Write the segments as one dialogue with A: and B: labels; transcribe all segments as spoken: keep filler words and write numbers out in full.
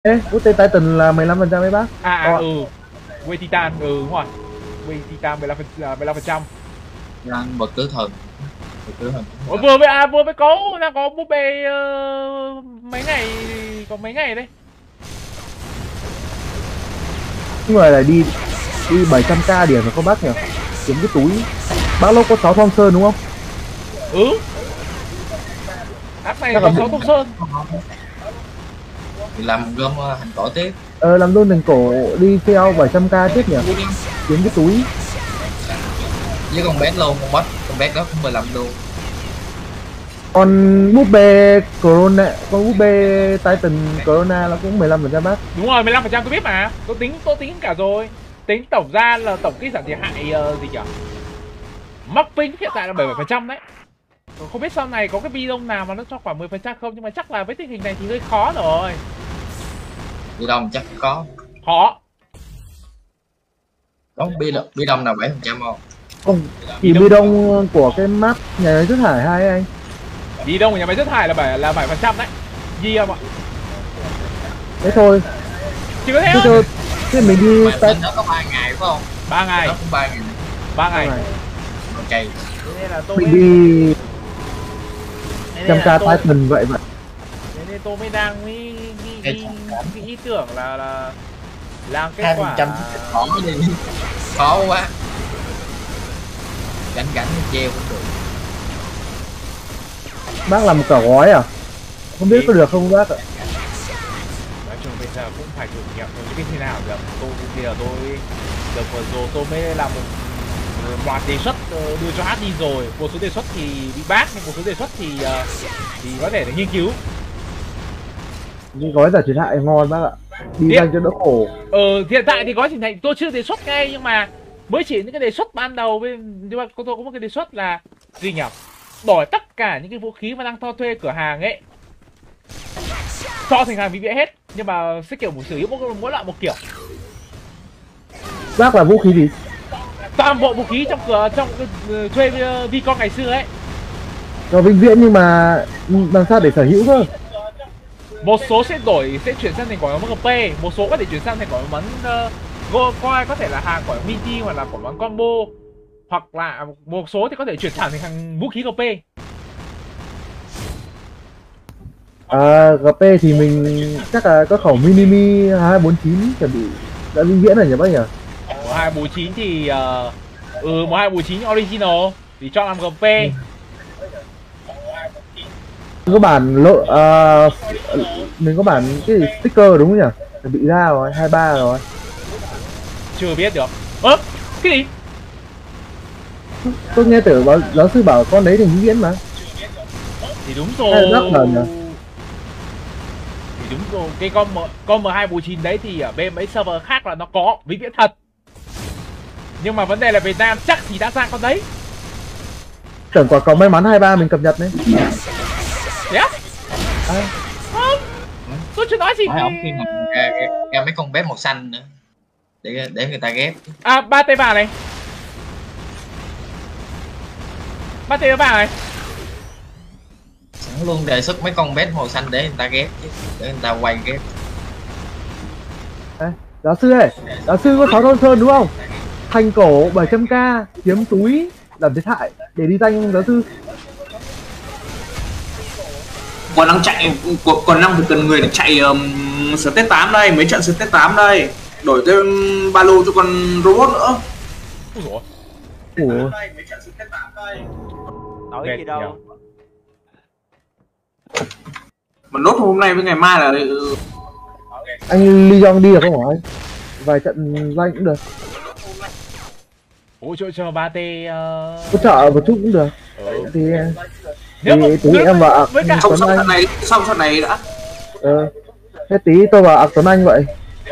A: Ê, Quốc tế Titan là mười lăm phần trăm mấy bác?
B: À, à ừ, Quê Titan, ừ đúng rồi. Quê Titan mười lăm phần trăm, mười lăm phần trăm.
C: Răng bậc tứ thần, bậc tứ thần
B: Ủa, vừa mới à, vừa mới có đang có búp bê uh, mấy ngày, có mấy ngày đấy.
A: Nhưng mà lại đi đi bảy trăm k điểm mà không bác nhỉ? Kiếm cái túi. Bác lúc có sáu thong sơn đúng không?
B: Ừ. App này
A: Chắc
B: có
A: là
B: sáu thông sơn.
C: thì làm gom hành cỏ tiếp.
A: Ờ làm luôn đừng cổ đi theo bảy trăm k tiếp nhỉ? Kiếm cái túi.
C: Với con bé luôn, con bot, con bé đó cũng mười lăm luôn.
A: Còn búp bê Corona, con búp bê Titan Corona nó cũng mười lăm phần trăm bác.
B: Đúng rồi, mười lăm phần trăm tôi biết mà. Tôi tính tôi tính cả rồi. Tính tổng ra là tổng cái giảm thiệt hại uh, gì nhỉ? Mắc pin hiện tại là bảy mươi bảy phần trăm đấy. Không biết sau này có cái video nào mà nó cho khoảng mười phần trăm không, nhưng mà chắc là với tình hình này thì hơi khó rồi.
C: Bi đông chắc có.
B: Khó.
C: Có bi đông, bi đông nào bảy phần trăm không?
A: Không, chỉ bi đông của cái map nhà máy chất thải hai anh.
B: Bi đông của nhà máy chất thải là bảy là bảy phần trăm đấy. Gì không ạ?
A: Thế thôi.
B: Chỉ có thế
A: Thế
B: thôi.
A: thôi. Thế mình đi
C: Tại nó có ba ngày phải không?
B: ba ngày.
C: Nó cũng ba ngày.
B: ba ngày.
C: Ok.
B: Thế nên là tôi
A: mình
B: mới...
A: đi trăm k Titan vậy vậy.
B: Thế nên tôi mới đang nghĩ nghĩ, nghĩ, nghĩ ý tưởng là là làm kết quả
C: khó đi. Khó quá. Gánh gánh treo cũng được.
A: Bác làm một cả gói à? Không biết có được không bác ạ?
B: Nói chung bây giờ cũng phải thử nghiệm thôi, chứ biết thế nào được. Tôi bây giờ tôi được vừa rồi tôi mới làm một loạt đề xuất đưa cho hát đi rồi. Một số đề xuất thì bị bác, nhưng một số đề xuất thì thì có thể để nghiên cứu.
A: Cái gói giả thiệt hại ngon bác ạ. Đi danh cho đỡ khổ.
B: Ừ, hiện tại thì gói hình thành tôi chưa đề xuất ngay, nhưng mà mới chỉ những cái đề xuất ban đầu bên, nhưng mà tôi có một cái đề xuất là gì nhỉ? Đổi tất cả những cái vũ khí mà đang cho thuê cửa hàng ấy cho thành hàng vĩnh viễn hết, nhưng mà sẽ kiểu một sử dụng mỗi, mỗi loại một kiểu.
A: Bác là vũ khí gì?
B: Toàn bộ vũ khí trong cửa trong uh, thuê uh, Vicon ngày xưa ấy.
A: Rồi vĩnh viễn nhưng mà làm sao để sở hữu cơ?
B: Một số sẽ đổi sẽ chuyển sang thành quả bóng giê pê, một số có thể chuyển sang thành quả bắn uh, coi có thể là hàng quả mini hoặc là quả bắn combo, hoặc là một số thì có thể chuyển thẳng thành hàng vũ khí giê pê.
A: À, giê pê thì mình chắc là có khẩu mini mi hai bốn chín chuẩn bị đã vĩnh viễn rồi nhỉ bác nhỉ?
B: một hai bốn chín thì uh, ừ một hai bốn chín original thì cho làm giê pê.
A: Có bản lộ uh, mình có bản cái gì sticker đúng không nhỉ? Chuẩn bị ra rồi, hai ba rồi.
B: Chưa biết được. Ơ, cái gì?
A: Tôi nghe tưởng báo, giáo sư bảo con đấy thành vĩnh viễn mà.
B: Thì đúng rồi.
A: Rất là nhỉ?
B: Thì đúng rồi, cái con M, con M hai bốn chín đấy thì ở bên mấy server khác là nó có vĩnh viễn thật. Nhưng mà vấn đề là Việt Nam chắc thì đã ra con đấy.
A: Tưởng quả cầu may mắn hai ba mình cập nhật đấy.
B: Thế á? À. Không, tôi chưa nói gì.
C: Nói ông khi mà ra, ra, ra mấy con bé màu xanh nữa để để người ta ghép.
B: À, ba tê vàng này. ba tê vàng này.
C: Sẵn luôn đề xuất mấy con bé màu xanh để người ta ghép chứ, để người ta quay ghép.
A: À, giáo sư ơi, giáo sư có sáu thôn sơn đúng không? Thành cổ bảy trăm k, kiếm túi làm thiệt hại để đi danh giáo sư.
D: Còn đang chạy, còn đang phải cần người để chạy um, stage tám đây, mấy trận stage tám đây, đổi thêm ba lô cho con robot nữa.
B: Ủa?
A: Ủa?
E: Đổi gì đâu.
D: Mà nốt hôm nay với ngày mai là
A: anh Lee Jong đi được không hả anh? Vài trận danh cũng được.
B: Hỗ trợ cho ba tê uh...
A: hỗ trợ một chút cũng được. Ừ. Thì
B: nếu
A: thì tí em vào
D: với cả xong trận này, xong trận này đã.
A: Ờ. Thế tí tôi vào Tuấn Anh vậy.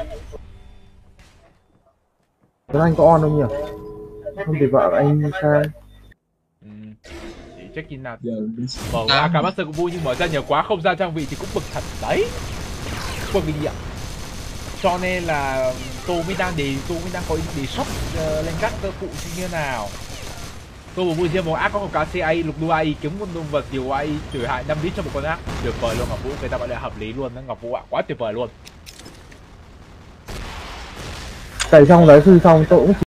A: Tuấn Anh có on không nhỉ? Không thì vợ anh sai.
B: Ừ. Thì check in nào. Mở ra cả master cũng vui, nhưng mở ra nhiều quá không ra trang vị thì cũng bực thật đấy. Bực vì ạ. Cho nên là tôi mới đang đề tôi mới đang có ý đề xuất uh, lên các cơ cụ như thế nào. Tôi vừa vui riêng một ác có một cá xê a i lục đu a i kiếm con động vật nhiều a i trừ hại năm lít cho một con ác, tuyệt vời luôn Ngọc Vũ, người ta gọi là hợp lý luôn đó Ngọc Vũ ạ, quá tuyệt vời luôn.
A: cày xong giáo sư xong tôi cũng